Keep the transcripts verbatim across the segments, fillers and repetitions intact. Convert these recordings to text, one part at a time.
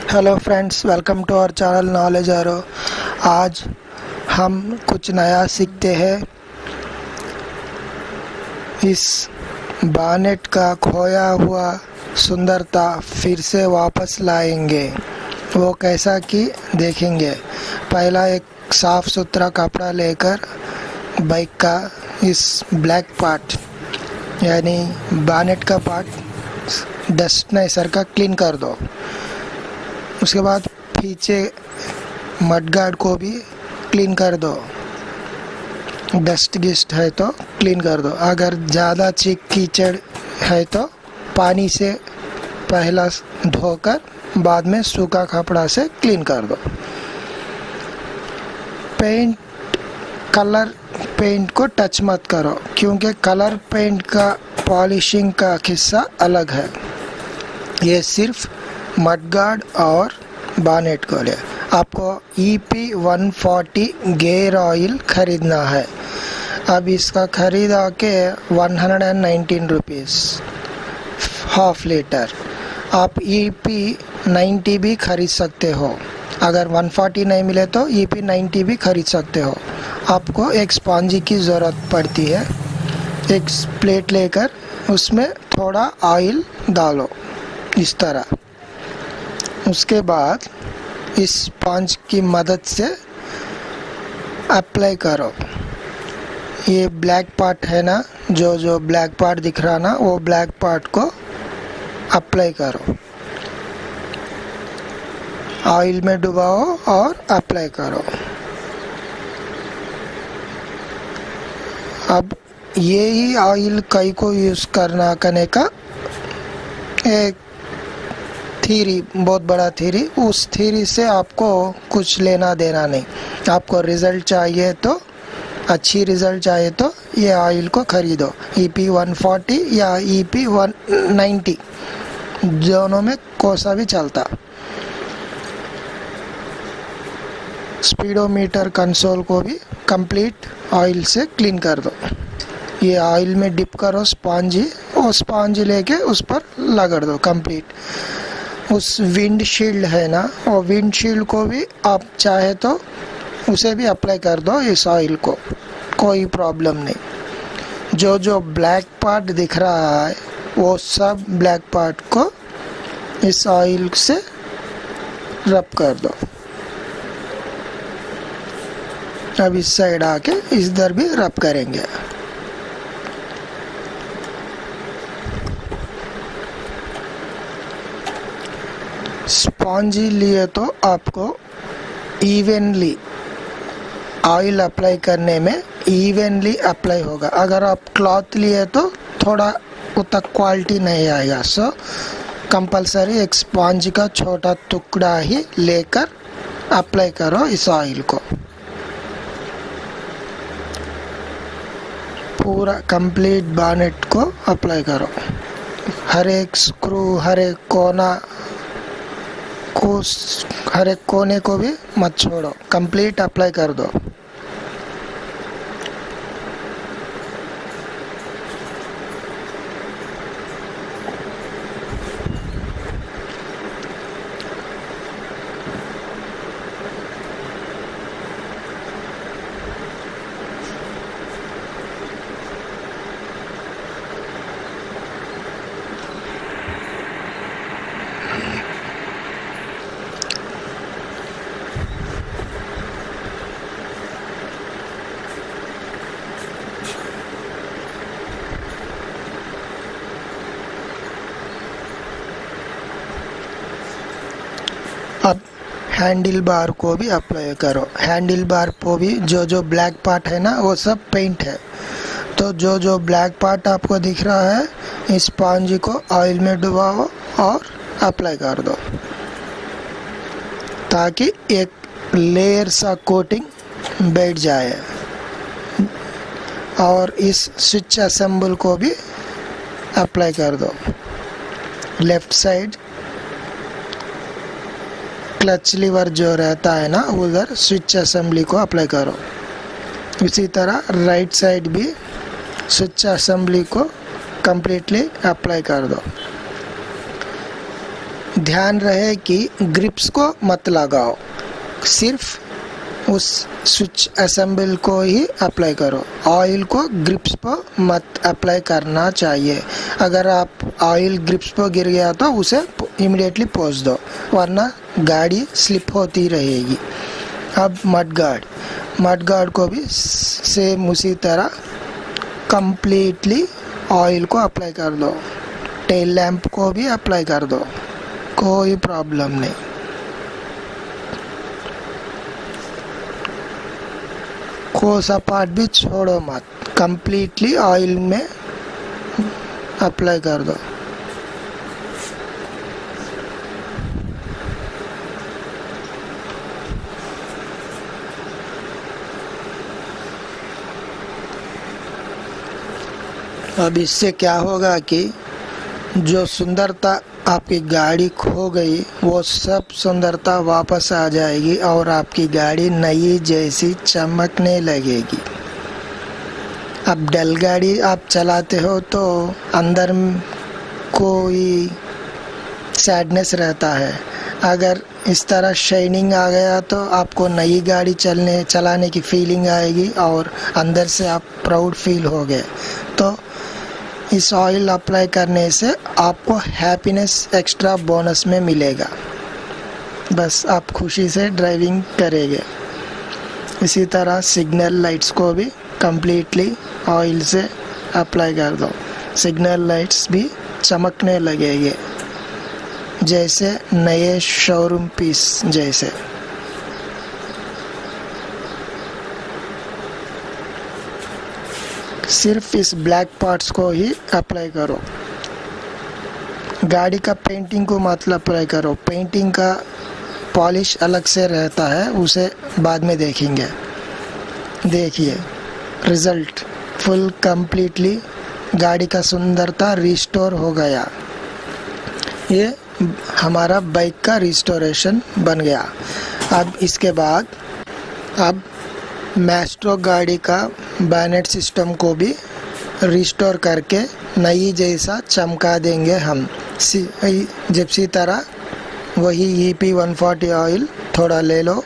Hello friends, welcome to our channel knowledge arrow. आज हम कुछ नया सीखते हैं। इस बानेट का खोया हुआ सुंदरता फिर से वापस लाएंगे। वो कैसा कि देखेंगे। पहला एक साफ सुथरा कपड़ा लेकर बाइक का इस ब्लैक पार्ट यानी बानेट का पार्ट डस्ट नाइसर का क्लीन कर दो। उसके बाद पीछे मडगार्ड को भी क्लीन कर दो। डस्ट गिस्ट है तो क्लीन कर दो। अगर ज़्यादा चीक कीचड़ है तो पानी से पहला धोकर बाद में सूखा कपड़ा से क्लीन कर दो। पेंट कलर पेंट को टच मत करो, क्योंकि कलर पेंट का पॉलिशिंग का हिस्सा अलग है। ये सिर्फ मडगार्ड और बानेट को ले। आपको E P one forty gear oil खरीदना है। अब इसका खरीद आके one hundred nineteen rupees half litre. आप ई पी नाइन्टी भी खरीद सकते हो। अगर वन फोर्टी नहीं मिले तो ई पी नाइन्टी भी खरीद सकते हो। आपको एक स्पॉन्जी की ज़रूरत पड़ती है। एक प्लेट लेकर उसमें थोड़ा ऑयल डालो इस तरह। उसके बाद इस स्पंज की मदद से अप्लाई करो। ये ब्लैक पार्ट है ना, जो जो ब्लैक पार्ट दिख रहा ना, वो ब्लैक पार्ट को अप्लाई करो। ऑयल में डुबाओ और अप्लाई करो। अब ये ही ऑयल कई को यूज़ करना करने का एक थीरी, बहुत बड़ा थीरी। उस थीरी से आपको कुछ लेना देना नहीं। आपको रिज़ल्ट चाहिए तो, अच्छी रिज़ल्ट चाहिए तो ये ऑयल को खरीदो। ई पी वन फोर्टी या ई पी वन नाइन्टी, दोनों में कौन सा भी चलता। स्पीडोमीटर कंसोल को भी कंप्लीट ऑयल से क्लीन कर दो। ये ऑयल में डिप करो स्पॉन्जी, और स्पॉन्जी लेके उस पर रगड़ दो कंप्लीट। उस विंडशील्ड है ना, वो विंडशील्ड को भी आप चाहे तो उसे भी अप्लाई कर दो इस ऑयल को, कोई प्रॉब्लम नहीं। जो जो ब्लैक पार्ट दिख रहा है वो सब ब्लैक पार्ट को इस ऑयल से रब कर दो। अब इस साइड आके इधर भी रब करेंगे। स्पॉन्जी लिए तो आपको इवनली ऑयल अप्लाई करने में इवनली अप्लाई होगा। अगर आप क्लॉथ लिए तो थोड़ा उतना क्वालिटी नहीं आएगा। सो कंपलसरी एक स्पॉन्ज का छोटा टुकड़ा ही लेकर अप्लाई करो इस ऑयल को। पूरा कंप्लीट बानेट को अप्लाई करो। हर एक स्क्रू, हर एक कोना को, हर एक कोने को भी मत छोड़ो, कंप्लीट अप्लाई कर दो। अब हैंडल बार को भी अप्लाई करो। हैंडल बार को भी जो जो ब्लैक पार्ट है ना, वो सब पेंट है। तो जो जो ब्लैक पार्ट आपको दिख रहा है, इस स्पॉन्ज को ऑयल में डुबाओ और अप्लाई कर दो, ताकि एक लेयर सा कोटिंग बैठ जाए। और इस स्विच असेंबल को भी अप्लाई कर दो। लेफ्ट साइड क्लच लीवर जो रहता है ना, उधर स्विच असेंबली को अप्लाई करो। इसी तरह राइट साइड भी स्विच असेंबली को कम्प्लीटली अप्लाई कर दो। ध्यान रहे कि ग्रिप्स को मत लगाओ, सिर्फ उस स्विच असेंबल को ही अप्लाई करो। ऑयल को ग्रिप्स पर मत अप्लाई करना चाहिए। अगर आप ऑयल ग्रिप्स पर गिर गया तो उसे इमीडिएटली पोंछ दो, वरना गाड़ी स्लिप होती रहेगी। अब मड गार्ड मड गार्ड को भी सेम उसी तरह कंप्लीटली ऑयल को अप्लाई कर दो। टेल लैंप को भी अप्लाई कर दो, कोई प्रॉब्लम नहीं। कोई सा पार्ट भी छोड़ो मत, कंप्लीटली ऑयल में अप्लाई कर दो। अब इससे क्या होगा कि जो सुंदरता आपकी गाड़ी खो गई वो सब सुंदरता वापस आ जाएगी और आपकी गाड़ी नई जैसी चमकने लगेगी। अब डल गाड़ी आप चलाते हो तो अंदर कोई सैडनेस रहता है। अगर इस तरह शाइनिंग आ गया तो आपको नई गाड़ी चलने चलाने की फीलिंग आएगी और अंदर से आप प्राउड फील हो गए। तो इस ऑयल अप्लाई करने से आपको हैप्पीनेस एक्स्ट्रा बोनस में मिलेगा। बस आप खुशी से ड्राइविंग करेंगे। इसी तरह सिग्नल लाइट्स को भी कंप्लीटली ऑयल से अप्लाई कर दो। सिग्नल लाइट्स भी चमकने लगेंगे जैसे नए शोरूम पीस जैसे। सिर्फ इस ब्लैक पार्ट्स को ही अप्लाई करो, गाड़ी का पेंटिंग को मत अप्लाई करो। पेंटिंग का पॉलिश अलग से रहता है, उसे बाद में देखेंगे। देखिए रिजल्ट, फुल कंप्लीटली गाड़ी का सुंदरता रिस्टोर हो गया। ये हमारा बाइक का रिस्टोरेशन बन गया। अब इसके बाद अब मैस्ट्रो गाड़ी का बैनेट सिस्टम को भी रिस्टोर करके नई जैसा चमका देंगे हम। जिप्सी तरह वही E P one forty oil थोड़ा ले लो।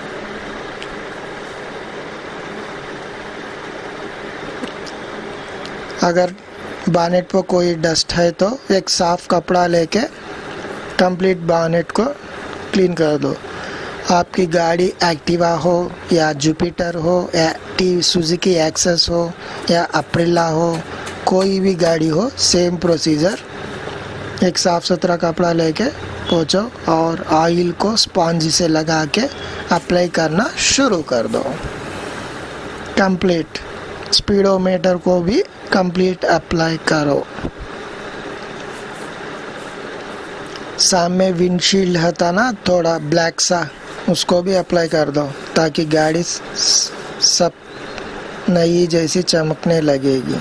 अगर बानेट पर कोई डस्ट है तो एक साफ कपड़ा लेके कंप्लीट बानेट को क्लीन कर दो। आपकी गाड़ी एक्टिवा हो या जुपिटर हो या टी सुजुकी एक्सेस हो या अप्रिला हो, कोई भी गाड़ी हो, सेम प्रोसीजर। एक साफ़ सुथरा कपड़ा लेके पोंछो और ऑयल को स्पॉन्ज से लगा के अप्लाई करना शुरू कर दो। कंप्लीट स्पीडोमीटर को भी कंप्लीट अप्लाई करो। सामने विंडशील्ड होता ना थोड़ा ब्लैक सा, उसको भी अप्लाई कर दो ताकि गाड़ी सब नई जैसी चमकने लगेगी।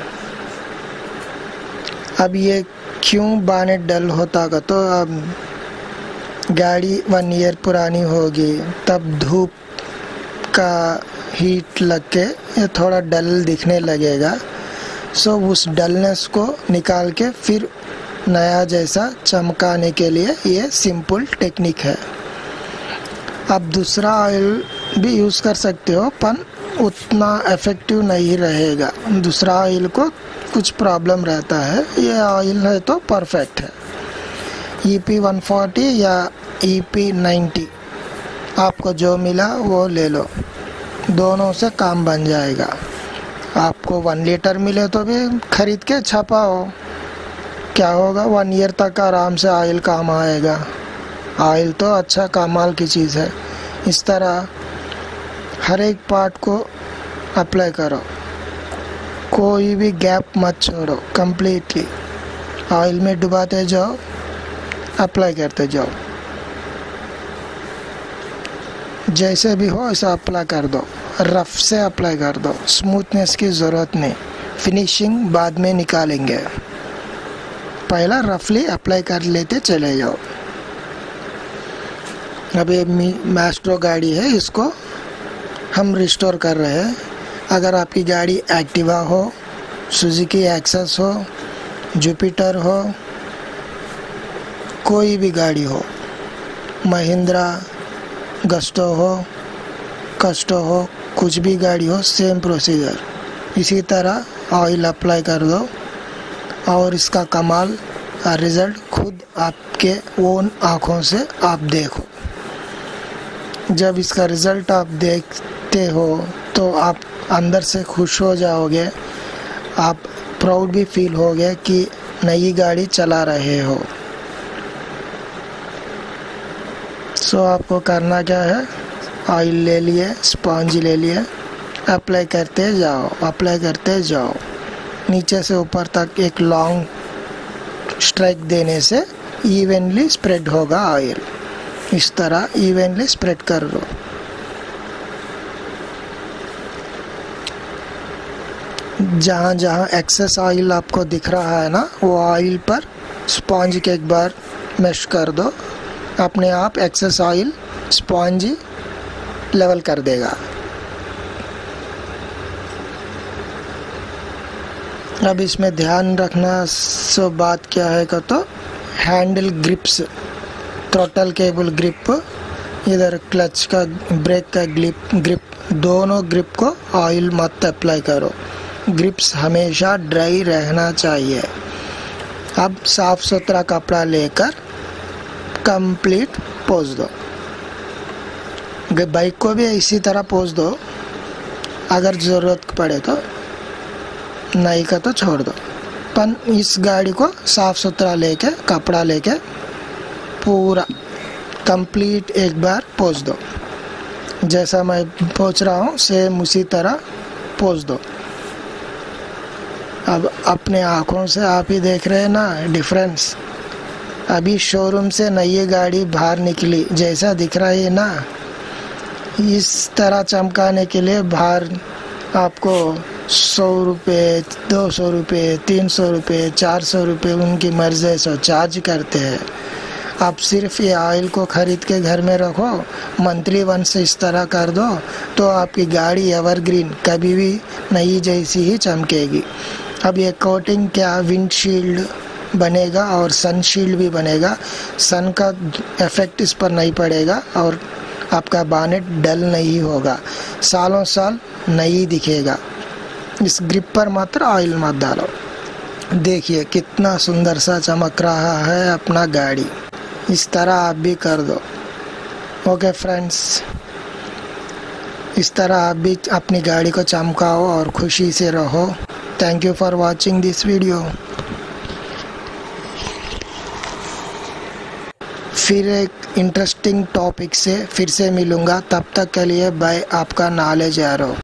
अब ये क्यों बानेट डल होता का, तो अब गाड़ी वन ईयर पुरानी होगी, तब धूप का हीट लग के ये थोड़ा डल दिखने लगेगा। सो उस डलनेस को निकाल के फिर नया जैसा चमकाने के लिए ये सिंपल टेक्निक है। आप दूसरा ऑयल भी यूज़ कर सकते हो पर उतना इफ़ेक्टिव नहीं रहेगा। दूसरा ऑयल को कुछ प्रॉब्लम रहता है, ये ऑयल है तो परफेक्ट है। ई पी वन फोर्टी या ई पी नाइंटी आपको जो मिला वो ले लो, दोनों से काम बन जाएगा। आपको वन लीटर मिले तो भी खरीद के छपाओ, क्या होगा, वन ईयर तक आराम से ऑयल काम आएगा। ऑयल तो अच्छा कमाल की चीज़ है। इस तरह हर एक पार्ट को अप्लाई करो, कोई भी गैप मत छोड़ो, कंप्लीटली ऑयल में डुबाते जाओ, अप्लाई करते जाओ। जैसे भी हो ऐसा अप्लाई कर दो, रफ से अप्लाई कर दो, स्मूथनेस की ज़रूरत नहीं, फिनिशिंग बाद में निकालेंगे, पहला रफली अप्लाई कर लेते चले जाओ। अब ये मैस्ट्रो गाड़ी है, इसको हम रिस्टोर कर रहे हैं। अगर आपकी गाड़ी एक्टिवा हो, सुजुकी एक्सेस हो, जुपिटर हो कोई भी गाड़ी हो, महिंद्रा गस्टो हो, कस्टो हो, कुछ भी गाड़ी हो, सेम प्रोसीजर। इसी तरह ऑयल अप्लाई कर दो और इसका कमाल रिज़ल्ट खुद आपके ओन आँखों से आप देखो। जब इसका रिज़ल्ट आप देखते हो तो आप अंदर से खुश हो जाओगे, आप प्राउड भी फील होगे कि नई गाड़ी चला रहे हो। सो आपको करना क्या है, ऑयल ले लिए, स्पॉन्ज ले लिए, अप्लाई करते जाओ, अप्लाई करते जाओ। नीचे से ऊपर तक एक लॉन्ग स्ट्राइक देने से इवनली स्प्रेड होगा ऑयल। इस तरह इवनली स्प्रेड कर दो। जहाँ जहाँ एक्सेस ऑयल आपको दिख रहा है ना, वो ऑयल पर स्पॉन्ज के एक बार मैश कर दो, अपने आप एक्सेस ऑयल स्पॉन्ज लेवल कर देगा। अब इसमें ध्यान रखना सो बात क्या है का, तो handle grips, throttle cable grip, इधर क्लच का, ब्रेक का ग्रिप ग्रिप दोनों ग्रिप को ऑयल मत अप्लाई करो। ग्रिप्स हमेशा ड्राई रहना चाहिए। अब साफ सुथरा कपड़ा लेकर कंप्लीट पोंछ दो। बाइक को भी इसी तरह पोंछ दो, अगर ज़रूरत पड़े तो, नहीं का तो छोड़ दो। पर इस गाड़ी को साफ सुथरा लेके, कपड़ा लेके पूरा कंप्लीट एक बार पोंछ दो। जैसा मैं पोंछ रहा हूँ सेम उसी तरह पोंछ दो। अब अपने आँखों से आप ही देख रहे हैं ना डिफरेंस। अभी शोरूम से नई गाड़ी बाहर निकली, जैसा दिख रहा है ना, इस तरह चमकाने के लिए बाहर आपको सौ रुपये, दो सौ रुपये, तीन सौ रुपये, चार सौ रुपये उनकी मर्जी से चार्ज करते हैं। आप सिर्फ ये ऑयल को ख़रीद के घर में रखो, मंथली वन से इस तरह कर दो, तो आपकी गाड़ी एवरग्रीन कभी भी नई जैसी ही चमकेगी। अब ये कोटिंग क्या, विंडशील्ड बनेगा और सनशील्ड भी बनेगा। सन का इफेक्ट इस पर नहीं पड़ेगा और आपका बानेट डल नहीं होगा, सालों साल नई दिखेगा। इस ग्रिप पर मात्र ऑयल मत डालो। देखिए कितना सुंदर सा चमक रहा है अपना गाड़ी। इस तरह आप भी कर दो। ओके फ्रेंड्स, इस तरह आप भी अपनी गाड़ी को चमकाओ और खुशी से रहो। Thank you for watching this video. फिर एक इंटरेस्टिंग टॉपिक से फिर से मिलूँगा, तब तक के लिए बाय। आपका नॉलेज एरो।